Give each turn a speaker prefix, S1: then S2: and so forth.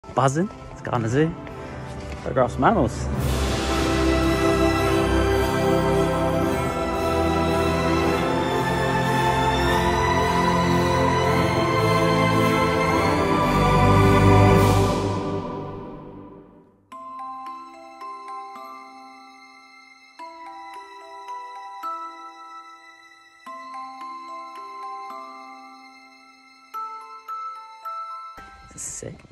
S1: buzzing. Let's go on the zoo. Photograph some animals. Sick.